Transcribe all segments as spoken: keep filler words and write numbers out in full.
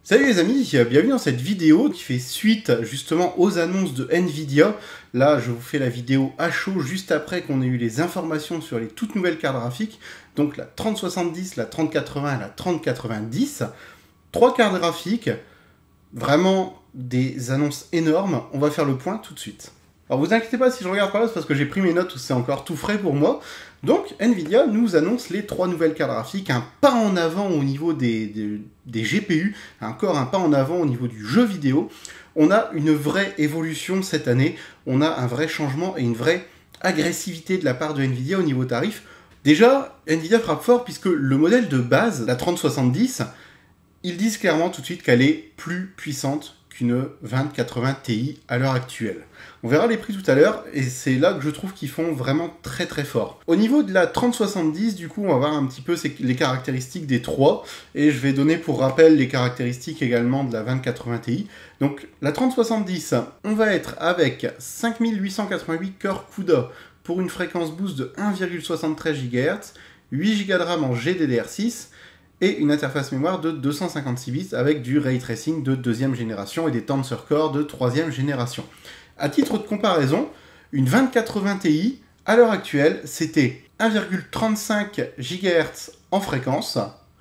Salut les amis, bienvenue dans cette vidéo qui fait suite justement aux annonces de Nvidia. Là, je vous fais la vidéo à chaud juste après qu'on ait eu les informations sur les toutes nouvelles cartes graphiques. Donc la trente soixante-dix, la trente quatre-vingts et la trente quatre-vingt-dix. Trois cartes graphiques, vraiment des annonces énormes. On va faire le point tout de suite. Alors vous inquiétez pas si je regarde par là, c'est parce que j'ai pris mes notes où c'est encore tout frais pour moi. Donc Nvidia nous annonce les trois nouvelles cartes graphiques, un pas en avant au niveau des, des, des G P U, encore un pas en avant au niveau du jeu vidéo. On a une vraie évolution cette année, on a un vrai changement et une vraie agressivité de la part de Nvidia au niveau tarif. Déjà, Nvidia frappe fort puisque le modèle de base, la trente soixante-dix, ils disent clairement tout de suite qu'elle est plus puissante qu'une vingt quatre-vingts Ti à l'heure actuelle. On verra les prix tout à l'heure, et c'est là que je trouve qu'ils font vraiment très très fort. Au niveau de la trente soixante-dix, du coup, on va voir un petit peu les caractéristiques des trois, et je vais donner pour rappel les caractéristiques également de la vingt quatre-vingts Ti. Donc, la trente soixante-dix, on va être avec cinq mille huit cent quatre-vingt-huit cœurs CUDA pour une fréquence boost de un virgule soixante-treize gigahertz, huit giga de RAM en G D D R six, et une interface mémoire de deux cent cinquante-six bits avec du ray tracing de deuxième génération et des Tensor Core de troisième génération. À titre de comparaison, une vingt quatre-vingts Ti, à l'heure actuelle, c'était un virgule trente-cinq gigahertz en fréquence.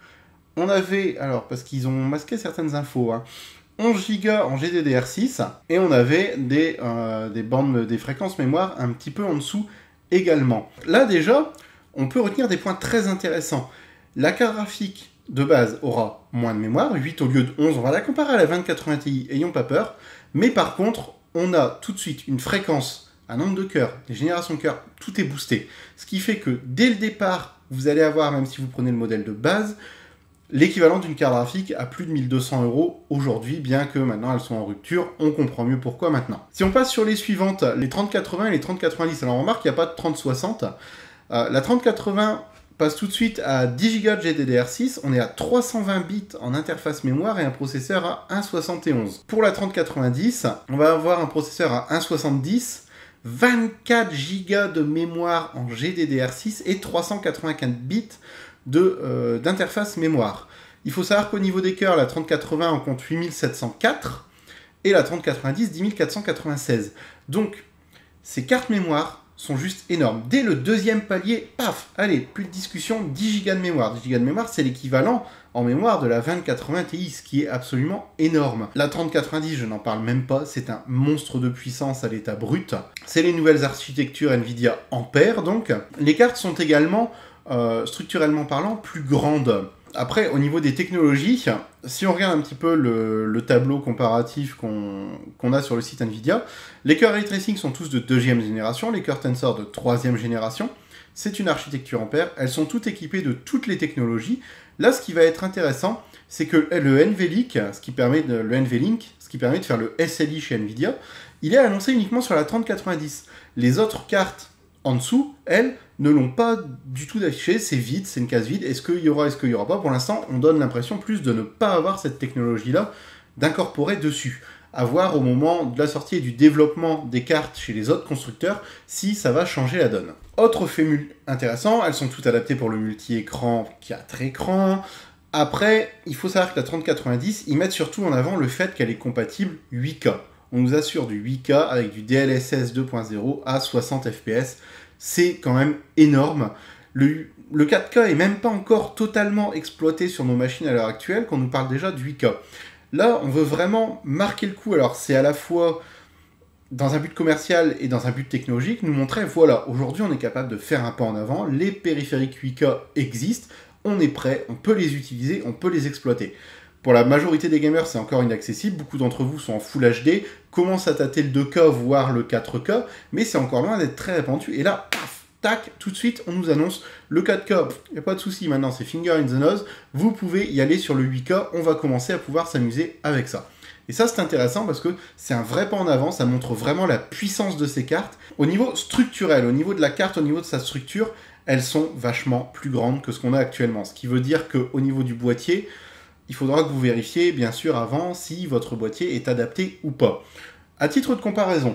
On avait, alors parce qu'ils ont masqué certaines infos, hein, onze giga en G D D R six, et on avait des, euh, des bandes, des fréquences mémoire un petit peu en dessous également. Là déjà, on peut retenir des points très intéressants. La carte graphique de base aura moins de mémoire, huit au lieu de onze, on va la comparer à la vingt quatre-vingts Ti, ayons pas peur, mais par contre, on a tout de suite une fréquence, un nombre de cœurs, des générations de cœurs, tout est boosté. Ce qui fait que dès le départ, vous allez avoir, même si vous prenez le modèle de base, l'équivalent d'une carte graphique à plus de mille deux cents euros aujourd'hui, bien que maintenant elles sont en rupture, on comprend mieux pourquoi maintenant. Si on passe sur les suivantes, les trente quatre-vingts et les trente quatre-vingt-dix, alors on remarque qu'il n'y a pas de trente soixante. Euh, la trente quatre-vingts passe tout de suite à dix giga de G D D R six, on est à trois cent vingt bits en interface mémoire et un processeur à un virgule soixante et onze. Pour la trente quatre-vingt-dix, on va avoir un processeur à un virgule soixante-dix, vingt-quatre giga de mémoire en G D D R six et trois cent quatre-vingt-quatre bits de, euh, d'interface mémoire. Il faut savoir qu'au niveau des cœurs, la trente quatre-vingts on compte huit mille sept cent quatre et la trente quatre-vingt-dix dix mille quatre cent quatre-vingt-seize. Donc, ces cartes mémoire sont juste énormes. Dès le deuxième palier, paf, allez, plus de discussion, dix giga de mémoire. dix giga de mémoire, c'est l'équivalent en mémoire de la vingt quatre-vingts Ti, ce qui est absolument énorme. La trente quatre-vingt-dix, je n'en parle même pas, c'est un monstre de puissance à l'état brut. C'est les nouvelles architectures Nvidia Ampere, donc. Les cartes sont également, euh, structurellement parlant, plus grandes. Après, au niveau des technologies, si on regarde un petit peu le, le tableau comparatif qu'on qu'on a sur le site Nvidia, les cœurs Ray Tracing sont tous de deuxième génération, les cœurs Tensor de troisième génération. C'est une architecture Ampere, elles sont toutes équipées de toutes les technologies. Là, ce qui va être intéressant, c'est que le NVLink, ce qui permet de, le NVLink, ce qui permet de faire le S L I chez Nvidia, il est annoncé uniquement sur la trente quatre-vingt-dix. Les autres cartes en dessous, elles, ne l'ont pas du tout affiché, c'est vide, c'est une case vide, est-ce qu'il y aura, est-ce qu'il n'y aura pas? Pour l'instant, on donne l'impression plus de ne pas avoir cette technologie-là d'incorporer dessus. À voir au moment de la sortie et du développement des cartes chez les autres constructeurs, si ça va changer la donne. Autre fait intéressant, elles sont toutes adaptées pour le multi-écran quatre écrans. Après, il faut savoir que la trente quatre-vingt-dix, ils mettent surtout en avant le fait qu'elle est compatible huit K. On nous assure du huit K avec du D L S S deux point zéro à soixante F P S. C'est quand même énorme. Le, le quatre K est même pas encore totalement exploité sur nos machines à l'heure actuelle, qu'on nous parle déjà du huit K. Là, on veut vraiment marquer le coup. Alors, c'est à la fois dans un but commercial et dans un but technologique, nous montrer, voilà, aujourd'hui, on est capable de faire un pas en avant. Les périphériques huit K existent, on est prêt, on peut les utiliser, on peut les exploiter. Pour la majorité des gamers, c'est encore inaccessible. Beaucoup d'entre vous sont en Full H D, commencent à tâter le deux K, voire le quatre K, mais c'est encore loin d'être très répandu. Et là, paf, tac, tout de suite, on nous annonce le quatre K. Il n'y a pas de souci, maintenant, c'est finger in the nose. Vous pouvez y aller sur le huit K. On va commencer à pouvoir s'amuser avec ça. Et ça, c'est intéressant parce que c'est un vrai pas en avant. Ça montre vraiment la puissance de ces cartes. Au niveau structurel, au niveau de la carte, au niveau de sa structure, elles sont vachement plus grandes que ce qu'on a actuellement. Ce qui veut dire qu'au niveau du boîtier, il faudra que vous vérifiez, bien sûr, avant si votre boîtier est adapté ou pas. À titre de comparaison,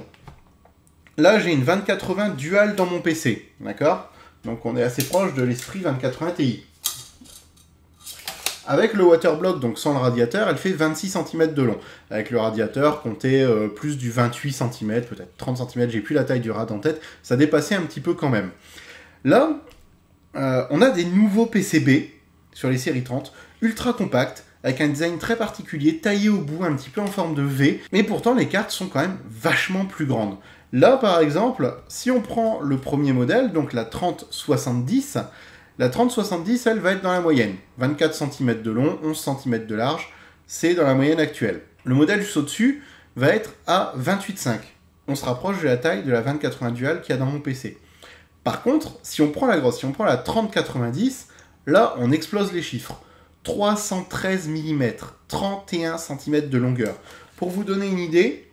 là, j'ai une vingt quatre-vingts Dual dans mon P C, d'accord? Donc, on est assez proche de l'esprit vingt quatre-vingts Ti. Avec le waterblock, donc sans le radiateur, elle fait vingt-six centimètres de long. Avec le radiateur, comptez euh, plus du vingt-huit centimètres, peut-être trente centimètres, j'ai plus la taille du rad en tête, ça dépassait un petit peu quand même. Là, euh, on a des nouveaux P C B sur les séries trente, ultra compacts, avec un design très particulier, taillé au bout, un petit peu en forme de V, mais pourtant les cartes sont quand même vachement plus grandes. Là, par exemple, si on prend le premier modèle, donc la trente soixante-dix, la trente soixante-dix, elle va être dans la moyenne. vingt-quatre centimètres de long, onze centimètres de large, c'est dans la moyenne actuelle. Le modèle juste au-dessus va être à vingt-huit virgule cinq. On se rapproche de la taille de la vingt quatre-vingts Dual qu'il y a dans mon P C. Par contre, si on prend la grosse, si on prend la trente quatre-vingt-dix, là, on explose les chiffres. trois cent treize millimètres, trente et un centimètres de longueur. Pour vous donner une idée,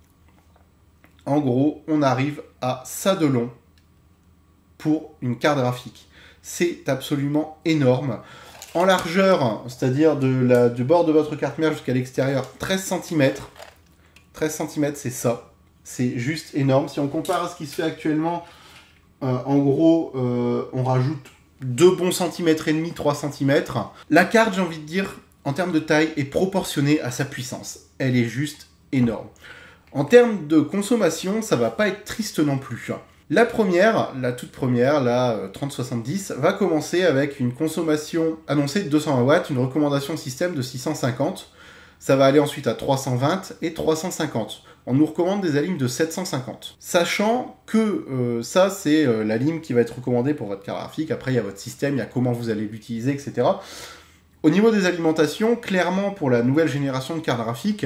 en gros, on arrive à ça de long pour une carte graphique. C'est absolument énorme. En largeur, c'est-à-dire de la, du bord de votre carte mère jusqu'à l'extérieur, treize centimètres. treize centimètres, c'est ça. C'est juste énorme. Si on compare à ce qui se fait actuellement, euh, en gros, euh, on rajoute deux bons centimètres et demi, trois centimètres. La carte, j'ai envie de dire, en termes de taille, est proportionnée à sa puissance. Elle est juste énorme. En termes de consommation, ça va pas être triste non plus. La première, la toute première, la trente soixante-dix, va commencer avec une consommation annoncée de deux cent vingt watts, une recommandation système de six cent cinquante. Ça va aller ensuite à trois cent vingt et trois cent cinquante. On nous recommande des alimes de sept cent cinquante. Sachant que euh, ça, c'est euh, la lime qui va être recommandée pour votre carte graphique. Après, il y a votre système, il y a comment vous allez l'utiliser, et cetera. Au niveau des alimentations, clairement, pour la nouvelle génération de cartes graphiques,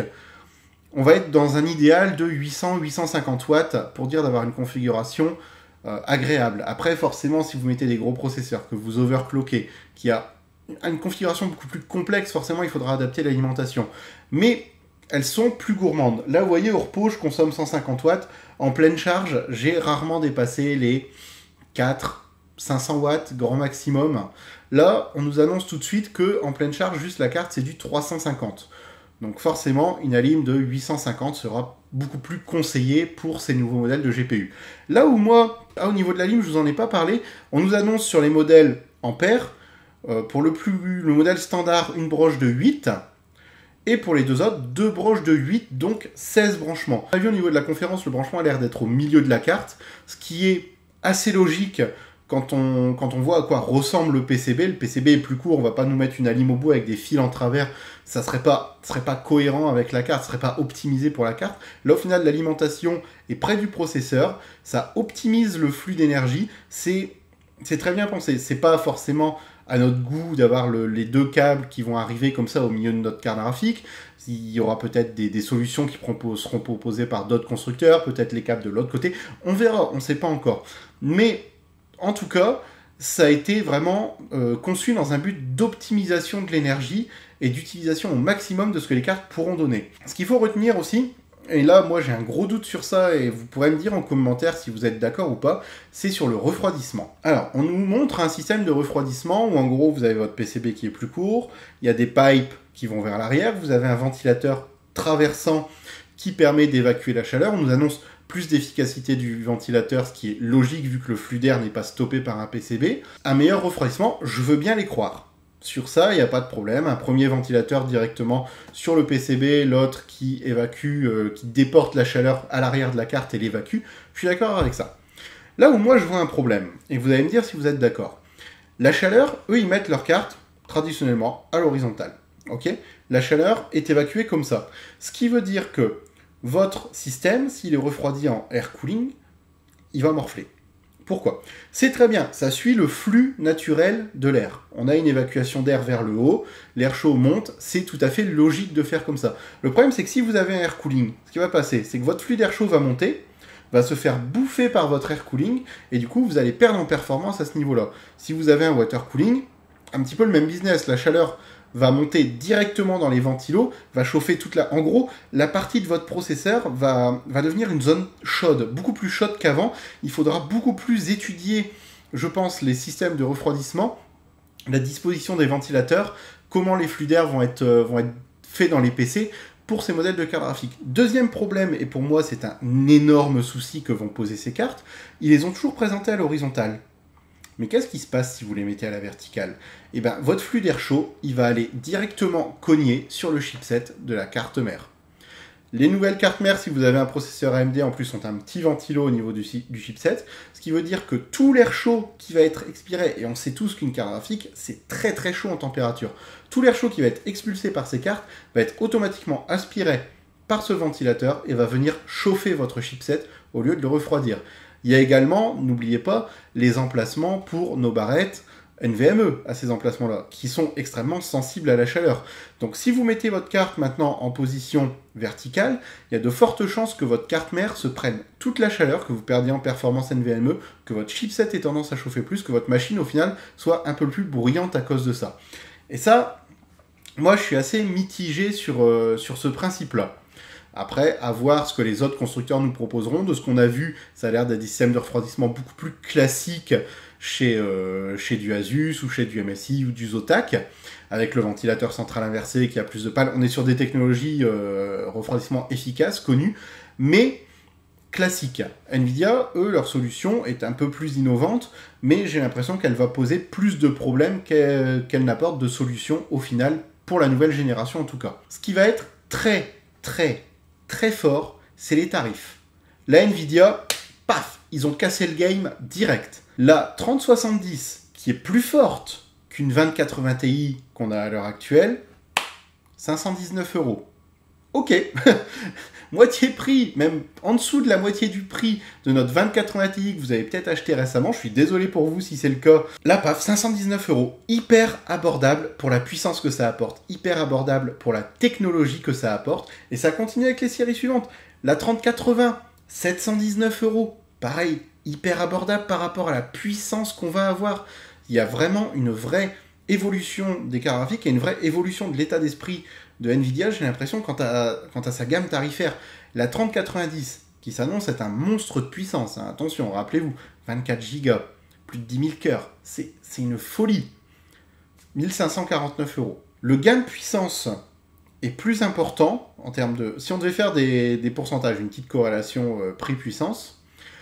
on va être dans un idéal de huit cents à huit cent cinquante watts pour dire d'avoir une configuration euh, agréable. Après, forcément, si vous mettez des gros processeurs, que vous overclockez, qu'il y a une configuration beaucoup plus complexe, forcément, il faudra adapter l'alimentation. Mais elles sont plus gourmandes. Là, vous voyez, au repos, je consomme cent cinquante watts. En pleine charge, j'ai rarement dépassé les quatre cinq cents watts, grand maximum. Là, on nous annonce tout de suite qu'en pleine charge, juste la carte, c'est du trois cent cinquante. Donc forcément, une alim de huit cent cinquante sera beaucoup plus conseillée pour ces nouveaux modèles de G P U. Là où moi, ah, au niveau de l'alim, je vous en ai pas parlé, on nous annonce sur les modèles Ampère, euh, pour le, plus, le modèle standard, une broche de huit, et pour les deux autres, deux broches de huit, donc seize branchements. On a vu au niveau de la conférence, le branchement a l'air d'être au milieu de la carte, ce qui est assez logique quand on, quand on voit à quoi ressemble le P C B. Le P C B est plus court, on va pas nous mettre une alim au bout avec des fils en travers, ça serait pas, serait pas cohérent avec la carte, ça serait pas optimisé pour la carte. Là, au final, l'alimentation est près du processeur, ça optimise le flux d'énergie, c'est c'est très bien pensé. C'est pas forcément à notre goût d'avoir le, les deux câbles qui vont arriver comme ça au milieu de notre carte graphique. Il y aura peut-être des, des solutions qui seront proposées par d'autres constructeurs, peut-être les câbles de l'autre côté. On verra, on ne sait pas encore. Mais en tout cas, ça a été vraiment euh, conçu dans un but d'optimisation de l'énergie et d'utilisation au maximum de ce que les cartes pourront donner. Ce qu'il faut retenir aussi, et là, moi, j'ai un gros doute sur ça, et vous pourrez me dire en commentaire si vous êtes d'accord ou pas, c'est sur le refroidissement. Alors, on nous montre un système de refroidissement où, en gros, vous avez votre P C B qui est plus court, il y a des pipes qui vont vers l'arrière, vous avez un ventilateur traversant qui permet d'évacuer la chaleur. On nous annonce plus d'efficacité du ventilateur, ce qui est logique vu que le flux d'air n'est pas stoppé par un P C B. Un meilleur refroidissement, je veux bien les croire. Sur ça, il n'y a pas de problème. Un premier ventilateur directement sur le P C B, l'autre qui évacue, euh, qui déporte la chaleur à l'arrière de la carte et l'évacue. Je suis d'accord avec ça. Là où moi je vois un problème, et vous allez me dire si vous êtes d'accord. La chaleur, eux, ils mettent leur carte traditionnellement à l'horizontale. Ok ? La chaleur est évacuée comme ça. Ce qui veut dire que votre système, s'il est refroidi en air cooling, il va morfler. Pourquoi ? C'est très bien, ça suit le flux naturel de l'air. On a une évacuation d'air vers le haut, l'air chaud monte, c'est tout à fait logique de faire comme ça. Le problème, c'est que si vous avez un air cooling, ce qui va passer, c'est que votre flux d'air chaud va monter, va se faire bouffer par votre air cooling, et du coup, vous allez perdre en performance à ce niveau-là. Si vous avez un water cooling, un petit peu le même business, la chaleur va monter directement dans les ventilos, va chauffer toute la... En gros, la partie de votre processeur va, va devenir une zone chaude, beaucoup plus chaude qu'avant. Il faudra beaucoup plus étudier, je pense, les systèmes de refroidissement, la disposition des ventilateurs, comment les flux d'air vont être, euh, vont être faits dans les P C pour ces modèles de cartes graphiques. Deuxième problème, et pour moi c'est un énorme souci que vont poser ces cartes, ils les ont toujours présentées à l'horizontale. Mais qu'est-ce qui se passe si vous les mettez à la verticale? Eh bien, votre flux d'air chaud, il va aller directement cogner sur le chipset de la carte mère. Les nouvelles cartes mères, si vous avez un processeur A M D, en plus, ont un petit ventilo au niveau du, du chipset, ce qui veut dire que tout l'air chaud qui va être expiré, et on sait tous qu'une carte graphique, c'est très très chaud en température, tout l'air chaud qui va être expulsé par ces cartes va être automatiquement aspiré par ce ventilateur et va venir chauffer votre chipset au lieu de le refroidir. Il y a également, n'oubliez pas, les emplacements pour nos barrettes N V M E à ces emplacements-là, qui sont extrêmement sensibles à la chaleur. Donc si vous mettez votre carte maintenant en position verticale, il y a de fortes chances que votre carte mère se prenne toute la chaleur, que vous perdiez en performance N V M E, que votre chipset ait tendance à chauffer plus, que votre machine au final soit un peu plus bruyante à cause de ça. Et ça, moi je suis assez mitigé sur, euh, sur ce principe-là. Après, à voir ce que les autres constructeurs nous proposeront. De ce qu'on a vu, ça a l'air d'être des systèmes de refroidissement beaucoup plus classiques chez, euh, chez du Asus ou chez du M S I ou du Zotac, avec le ventilateur central inversé qui a plus de pales. On est sur des technologies euh, refroidissement efficaces, connues, mais classiques. Nvidia, eux, leur solution est un peu plus innovante, mais j'ai l'impression qu'elle va poser plus de problèmes qu'elle, qu'elle n'apporte de solutions au final, pour la nouvelle génération en tout cas. Ce qui va être très, très, très fort, c'est les tarifs. La Nvidia, paf, ils ont cassé le game direct. La trente soixante-dix, qui est plus forte qu'une vingt quatre-vingts Ti qu'on a à l'heure actuelle, cinq cent dix-neuf euros. Ok, moitié prix, même en dessous de la moitié du prix de notre vingt quatre-vingts Ti que vous avez peut-être acheté récemment. Je suis désolé pour vous si c'est le cas. Là, paf, cinq cent dix-neuf euros. Hyper abordable pour la puissance que ça apporte. Hyper abordable pour la technologie que ça apporte. Et ça continue avec les séries suivantes. La trente quatre-vingts, sept cent dix-neuf euros. Pareil, hyper abordable par rapport à la puissance qu'on va avoir. Il y a vraiment une vraie évolution des cartes graphiques et une vraie évolution de l'état d'esprit de Nvidia, j'ai l'impression, quant à, quant à sa gamme tarifaire. La trente quatre-vingt-dix, qui s'annonce être un monstre de puissance, hein. Attention, rappelez-vous, vingt-quatre gigas, plus de dix mille cœurs, c'est une folie. mille cinq cent quarante-neuf euros. Le gain de puissance est plus important en termes de... Si on devait faire des, des pourcentages, une petite corrélation euh, prix-puissance,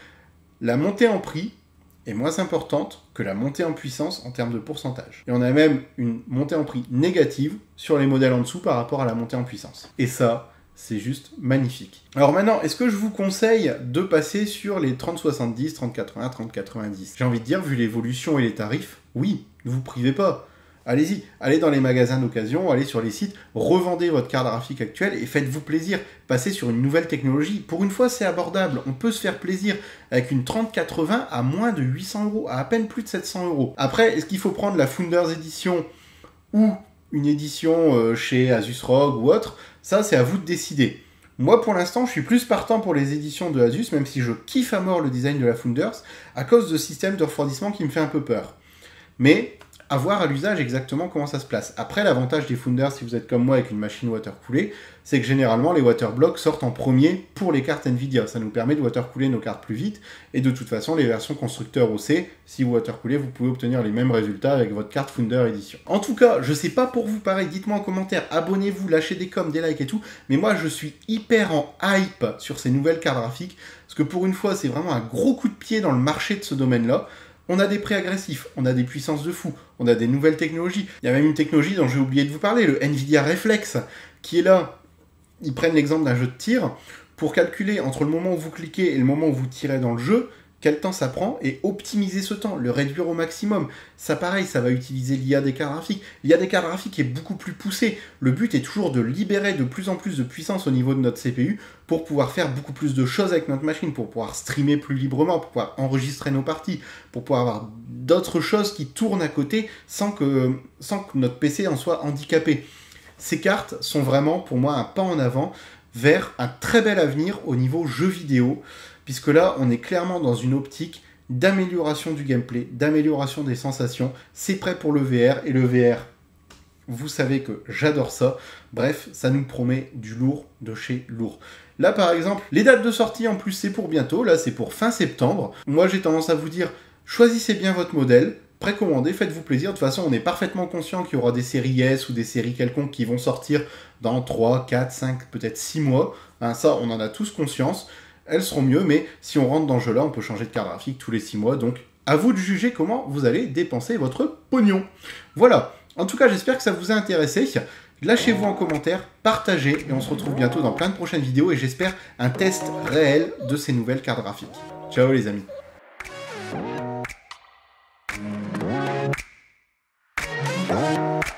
la montée en prix est moins importante que la montée en puissance en termes de pourcentage. Et on a même une montée en prix négative sur les modèles en dessous par rapport à la montée en puissance. Et ça, c'est juste magnifique. Alors maintenant, est-ce que je vous conseille de passer sur les trente soixante-dix, trente quatre-vingts, trente quatre-vingt-dix? J'ai envie de dire, vu l'évolution et les tarifs, oui, ne vous privez pas. Allez-y, allez dans les magasins d'occasion, allez sur les sites, revendez votre carte graphique actuelle et faites-vous plaisir. Passez sur une nouvelle technologie. Pour une fois, c'est abordable. On peut se faire plaisir avec une trente quatre-vingts à moins de huit cents euros, à à peine plus de sept cents euros. Après, est-ce qu'il faut prendre la Founders Edition ou une édition euh, chez Asus ROG ou autre? Ça, c'est à vous de décider. Moi, pour l'instant, je suis plus partant pour les éditions de Asus, même si je kiffe à mort le design de la Founders, à cause de système de refroidissement qui me fait un peu peur. Mais à voir à l'usage exactement comment ça se place. Après, l'avantage des Founders, si vous êtes comme moi avec une machine watercoolée, c'est que généralement les waterblocks sortent en premier pour les cartes Nvidia. Ça nous permet de watercooler nos cartes plus vite, et de toute façon, les versions constructeurs O C, si vous watercoolez, vous pouvez obtenir les mêmes résultats avec votre carte Founder Edition. En tout cas, je sais pas pour vous, pareil, dites-moi en commentaire, abonnez-vous, lâchez des coms, des likes et tout, mais moi je suis hyper en hype sur ces nouvelles cartes graphiques, parce que pour une fois, c'est vraiment un gros coup de pied dans le marché de ce domaine-là. On a des prix agressifs, on a des puissances de fou, on a des nouvelles technologies. Il y a même une technologie dont j'ai oublié de vous parler, le Nvidia Reflex, qui est là. Ils prennent l'exemple d'un jeu de tir pour calculer entre le moment où vous cliquez et le moment où vous tirez dans le jeu, quel temps ça prend, et optimiser ce temps, le réduire au maximum. Ça pareil, ça va utiliser l'I A des cartes graphiques. L'I A des cartes graphiques est beaucoup plus poussée. Le but est toujours de libérer de plus en plus de puissance au niveau de notre C P U pour pouvoir faire beaucoup plus de choses avec notre machine, pour pouvoir streamer plus librement, pour pouvoir enregistrer nos parties, pour pouvoir avoir d'autres choses qui tournent à côté sans que, sans que notre P C en soit handicapé. Ces cartes sont vraiment, pour moi, un pas en avant vers un très bel avenir au niveau jeux vidéo, puisque là, on est clairement dans une optique d'amélioration du gameplay, d'amélioration des sensations. C'est prêt pour le V R, et le V R, vous savez que j'adore ça. Bref, ça nous promet du lourd de chez lourd. Là, par exemple, les dates de sortie, en plus, c'est pour bientôt. Là, c'est pour fin septembre. Moi, j'ai tendance à vous dire, choisissez bien votre modèle, précommandez, faites-vous plaisir. De toute façon, on est parfaitement conscient qu'il y aura des séries S ou des séries quelconques qui vont sortir dans trois, quatre, cinq, peut-être six mois. Hein, ça, on en a tous conscience. Elles seront mieux, mais si on rentre dans ce jeu-là, on peut changer de carte graphique tous les six mois, donc À vous de juger comment vous allez dépenser votre pognon. Voilà, en tout cas j'espère que ça vous a intéressé. Lâchez-vous en commentaire, partagez, et on se retrouve bientôt dans plein de prochaines vidéos, et j'espère un test réel de ces nouvelles cartes graphiques. Ciao les amis. Bye.